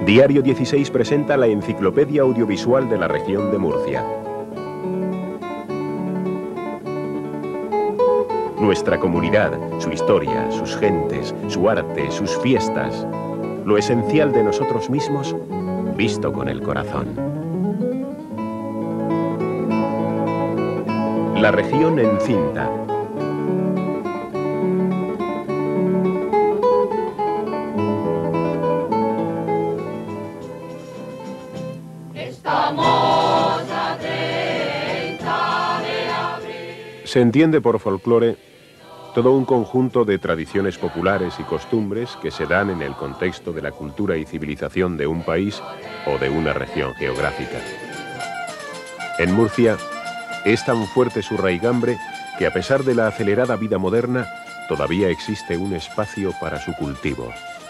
Diario 16 presenta la enciclopedia audiovisual de la región de Murcia. Nuestra comunidad, su historia, sus gentes, su arte, sus fiestas. Lo esencial de nosotros mismos, visto con el corazón. La región en cinta. Se entiende por folclore todo un conjunto de tradiciones populares y costumbres que se dan en el contexto de la cultura y civilización de un país o de una región geográfica. En Murcia es tan fuerte su raigambre que a pesar de la acelerada vida moderna, todavía existe un espacio para su cultivo.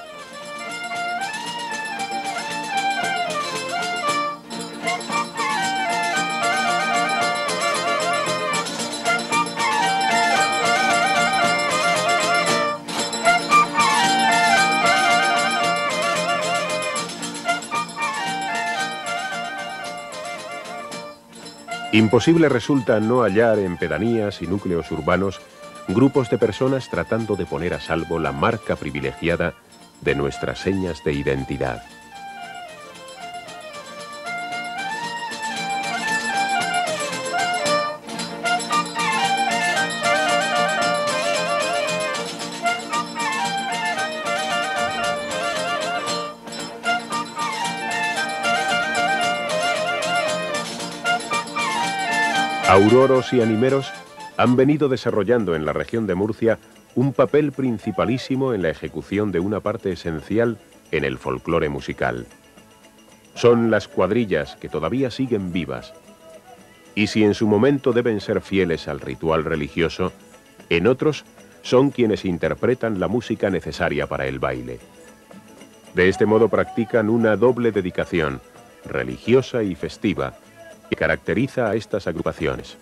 Imposible resulta no hallar en pedanías y núcleos urbanos grupos de personas tratando de poner a salvo la marca privilegiada de nuestras señas de identidad. Auroros y animeros han venido desarrollando en la región de Murcia un papel principalísimo en la ejecución de una parte esencial en el folclore musical. Son las cuadrillas que todavía siguen vivas, y si en su momento deben ser fieles al ritual religioso, en otros son quienes interpretan la música necesaria para el baile. De este modo practican una doble dedicación, religiosa y festiva, que caracteriza a estas agrupaciones.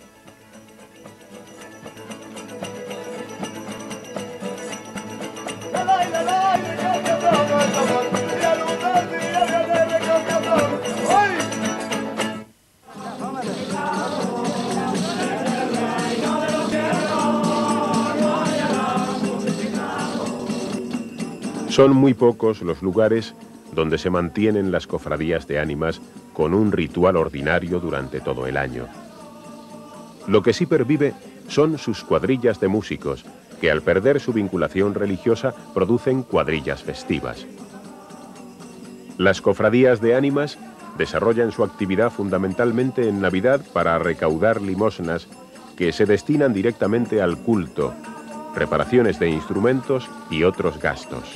Son muy pocos los lugares donde se mantienen las cofradías de ánimas con un ritual ordinario durante todo el año. Lo que sí pervive son sus cuadrillas de músicos, que al perder su vinculación religiosa producen cuadrillas festivas. Las cofradías de ánimas desarrollan su actividad fundamentalmente en Navidad para recaudar limosnas que se destinan directamente al culto, reparaciones de instrumentos y otros gastos.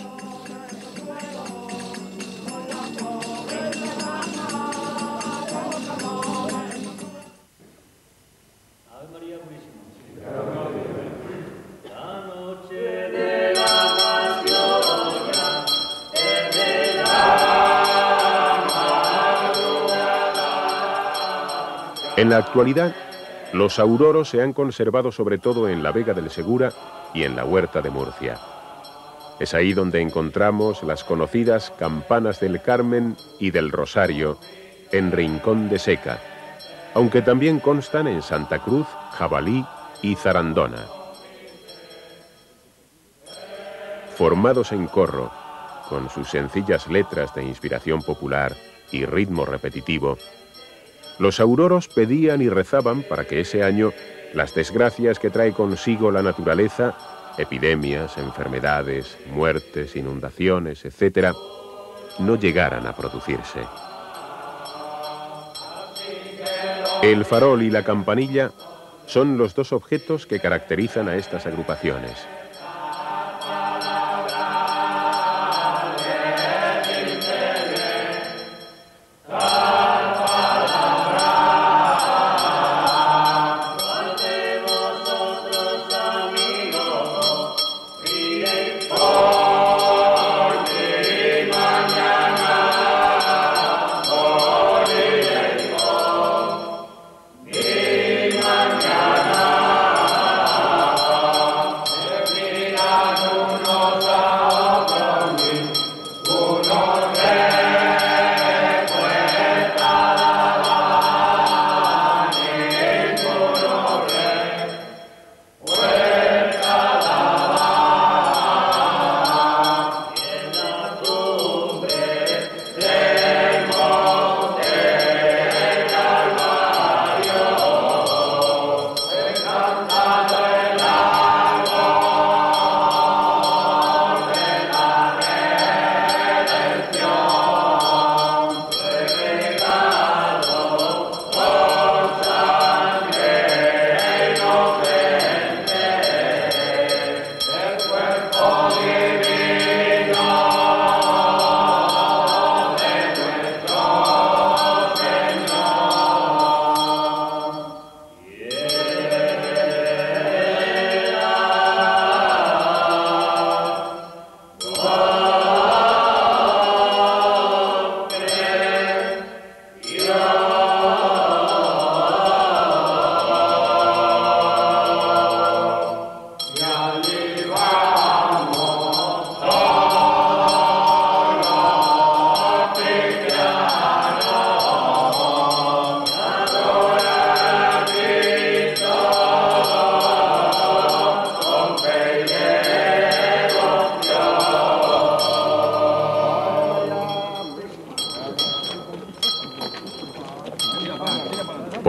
En la actualidad, los auroros se han conservado sobre todo en la Vega del Segura y en la Huerta de Murcia. Es ahí donde encontramos las conocidas campanas del Carmen y del Rosario en Rincón de Seca, aunque también constan en Santa Cruz, Jabalí y Zarandona. Formados en corro, con sus sencillas letras de inspiración popular y ritmo repetitivo, los auroros pedían y rezaban para que ese año las desgracias que trae consigo la naturaleza, epidemias, enfermedades, muertes, inundaciones, etc., no llegaran a producirse. El farol y la campanilla son los dos objetos que caracterizan a estas agrupaciones.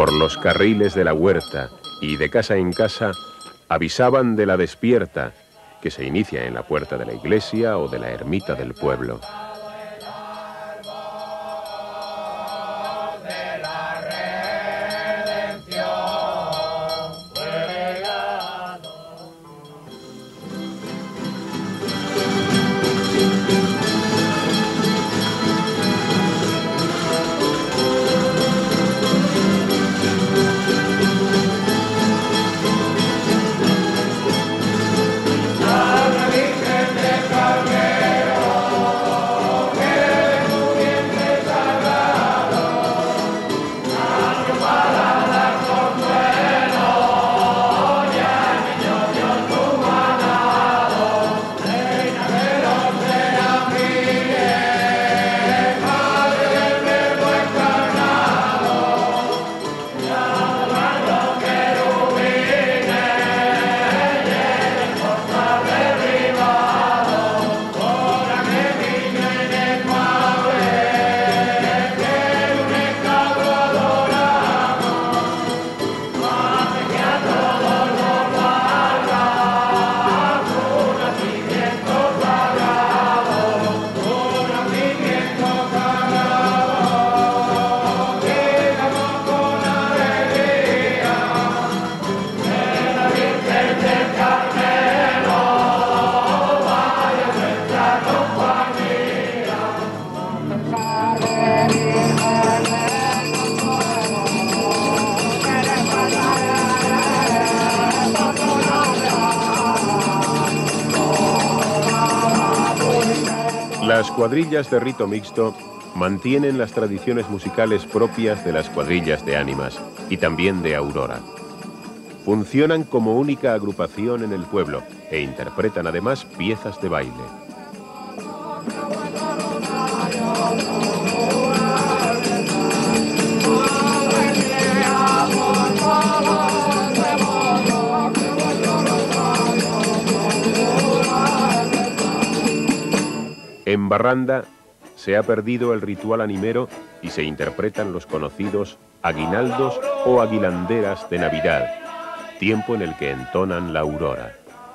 por los carriles de la huerta y de casa en casa avisaban de la despierta que se inicia en la puerta de la iglesia o de la ermita del pueblo. Las cuadrillas de rito mixto mantienen las tradiciones musicales propias de las cuadrillas de ánimas y también de Aurora. Funcionan como única agrupación en el pueblo e interpretan además piezas de baile. En Barranda se ha perdido el ritual animero y se interpretan los conocidos aguinaldos o aguilanderas de Navidad, tiempo en el que entonan la aurora.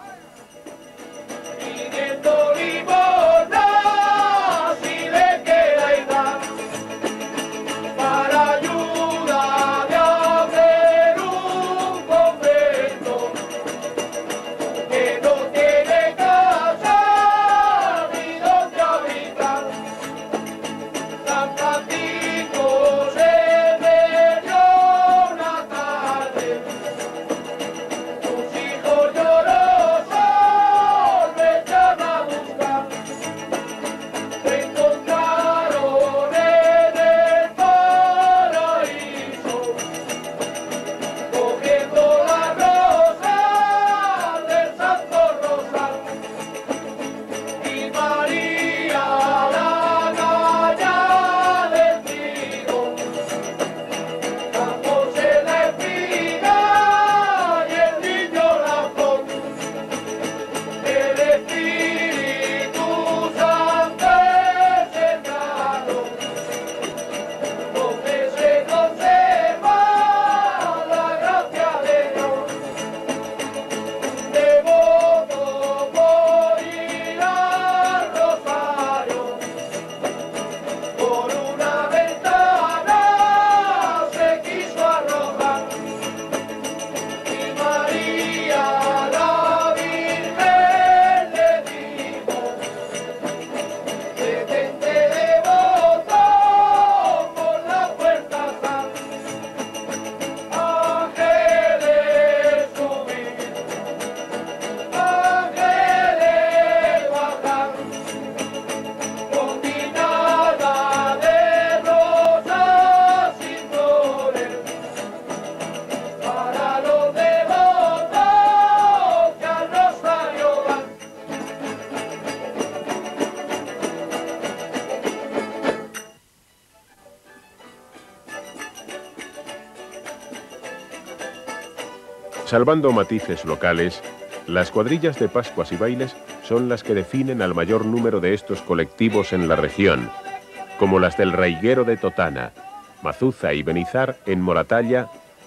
Salvando matices locales, las cuadrillas de pascuas y bailes son las que definen al mayor número de estos colectivos en la región, como las del Reiguero de Totana, Mazuza y Benizar en Moratalla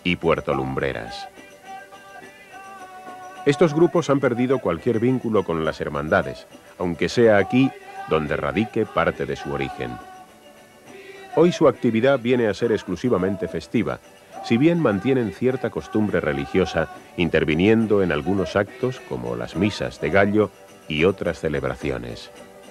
y Puerto Lumbreras. Estos grupos han perdido cualquier vínculo con las hermandades, aunque sea aquí donde radique parte de su origen. Hoy su actividad viene a ser exclusivamente festiva, si bien mantienen cierta costumbre religiosa, interviniendo en algunos actos como las misas de gallo y otras celebraciones.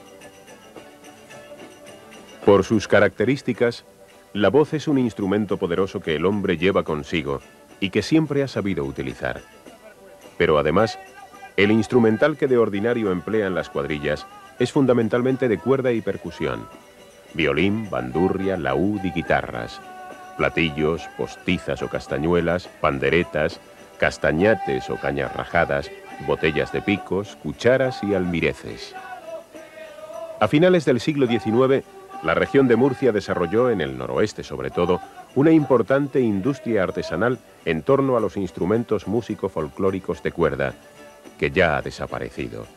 Por sus características, la voz es un instrumento poderoso que el hombre lleva consigo y que siempre ha sabido utilizar. Pero además, el instrumental que de ordinario emplean las cuadrillas es fundamentalmente de cuerda y percusión: violín, bandurria, laúd y guitarras, platillos, postizas o castañuelas, panderetas, castañates o cañas rajadas, botellas de picos, cucharas y almireces. A finales del siglo XIX, la región de Murcia desarrolló, en el noroeste sobre todo, una importante industria artesanal en torno a los instrumentos músico-folclóricos de cuerda, que ya ha desaparecido.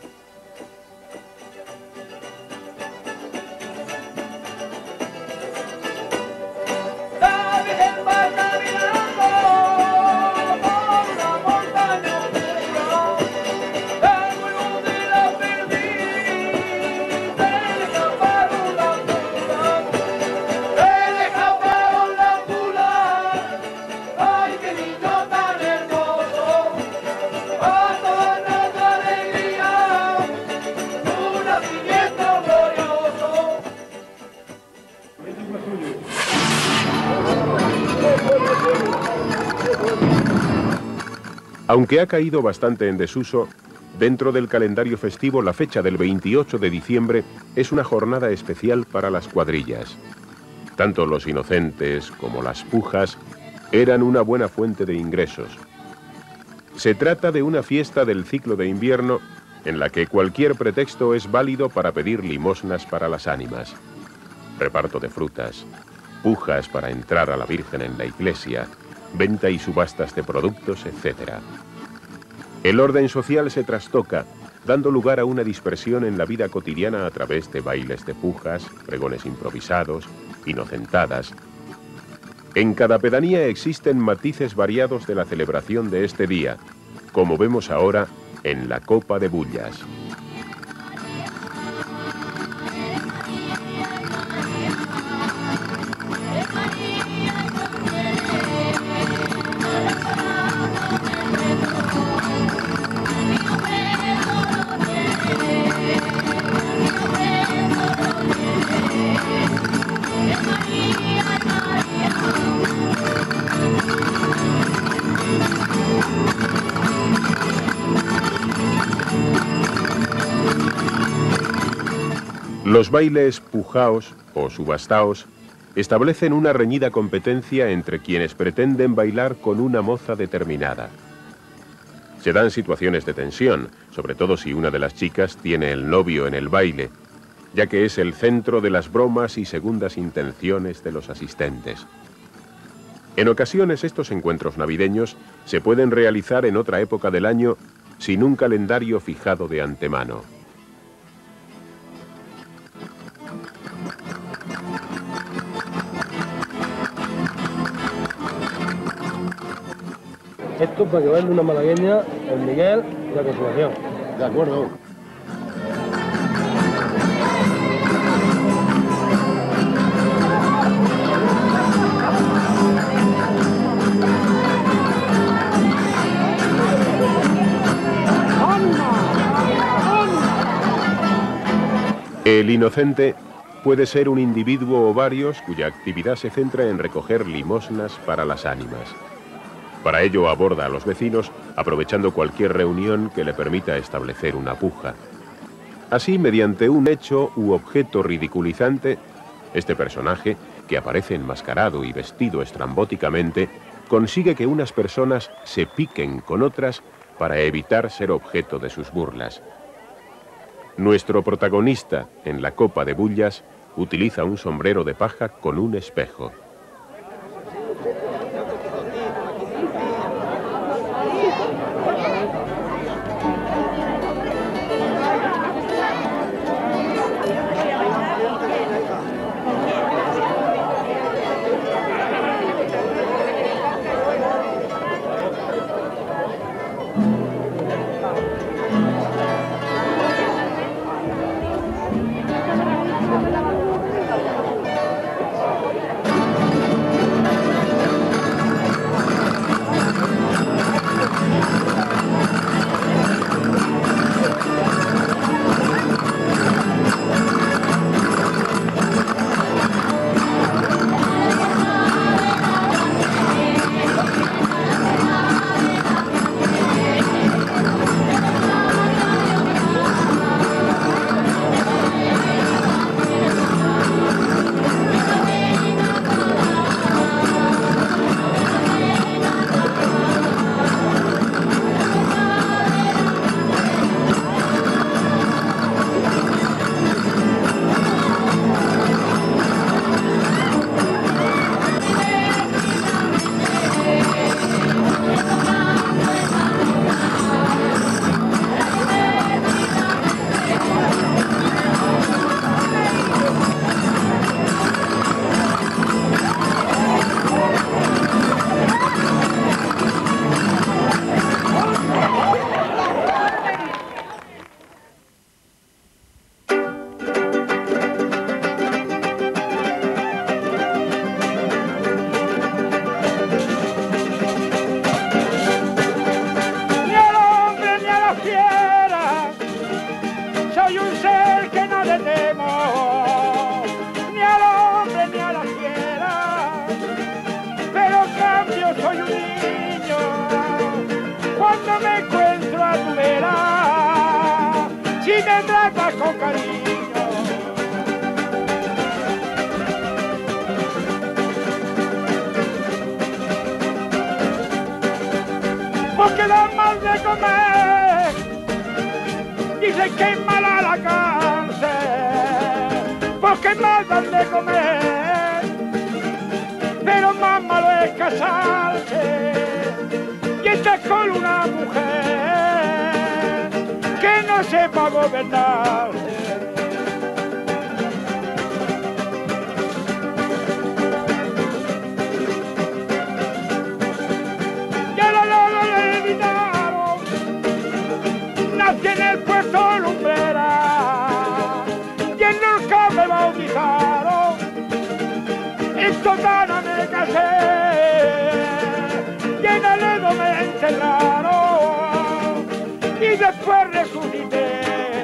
Aunque ha caído bastante en desuso, dentro del calendario festivo la fecha del 28 de diciembre es una jornada especial para las cuadrillas. Tanto los inocentes como las pujas eran una buena fuente de ingresos. Se trata de una fiesta del ciclo de invierno en la que cualquier pretexto es válido para pedir limosnas para las ánimas. Reparto de frutas, pujas para entrar a la Virgen en la iglesia, venta y subastas de productos, etc. El orden social se trastoca, dando lugar a una dispersión en la vida cotidiana a través de bailes de pujas, pregones improvisados, inocentadas. En cada pedanía existen matices variados de la celebración de este día, como vemos ahora en la Copa de Bullas. Los bailes pujaos o subastaos establecen una reñida competencia entre quienes pretenden bailar con una moza determinada. Se dan situaciones de tensión, sobre todo si una de las chicas tiene el novio en el baile, ya que es el centro de las bromas y segundas intenciones de los asistentes. En ocasiones estos encuentros navideños se pueden realizar en otra época del año sin un calendario fijado de antemano. Esto para que baile una malagueña, el Miguel y la Consolación. De acuerdo. El inocente puede ser un individuo o varios cuya actividad se centra en recoger limosnas para las ánimas. Para ello aborda a los vecinos, aprovechando cualquier reunión que le permita establecer una puja. Así, mediante un hecho u objeto ridiculizante, este personaje, que aparece enmascarado y vestido estrambóticamente, consigue que unas personas se piquen con otras para evitar ser objeto de sus burlas. Nuestro protagonista, en la Copa de Bullas, utiliza un sombrero de paja con un espejo. soy un ser que no le temo ni al hombre ni a la fiera, pero en cambio soy un niño cuando me encuentro a tu vera, si me tratas con cariño. Porque dan mal de comer, dicen que es mala la cárcel, porque mal dan de comer, pero más malo es casarse y estar con una mujer que no sepa gobernarse. Nací en el puerto Lumbrera y en Lorca me bautizaron, en Sotana me casé y en Aledo me enterraron y después resucité.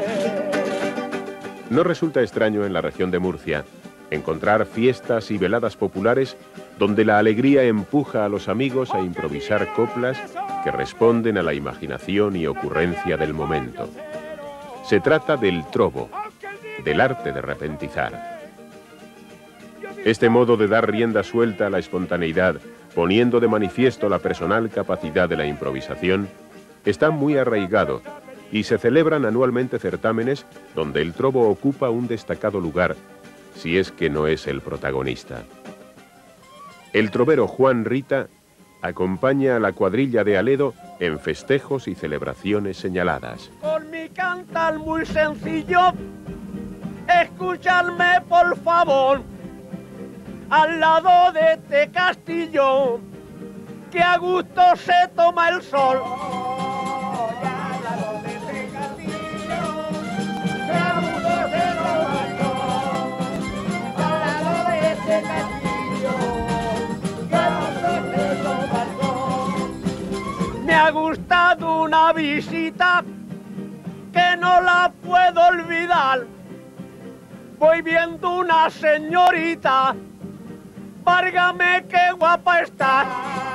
No resulta extraño en la región de Murcia encontrar fiestas y veladas populares donde la alegría empuja a los amigos a improvisar coplas que responden a la imaginación y ocurrencia del momento. Se trata del trobo, del arte de repentizar. Este modo de dar rienda suelta a la espontaneidad, poniendo de manifiesto la personal capacidad de la improvisación, está muy arraigado y se celebran anualmente certámenes donde el trobo ocupa un destacado lugar, si es que no es el protagonista. El trovero Juan Rita acompaña a la cuadrilla de Aledo en festejos y celebraciones señaladas. Con mi cantar muy sencillo, escuchadme por favor, al lado de este castillo, que a gusto se toma el sol. Al lado de este castillo, que a gusto se toma el sol. Al lado de este castillo, que a gusto se toma el sol. Me ha gustado una visita que no la puedo olvidar. Voy viendo una señorita, válgame qué guapa está.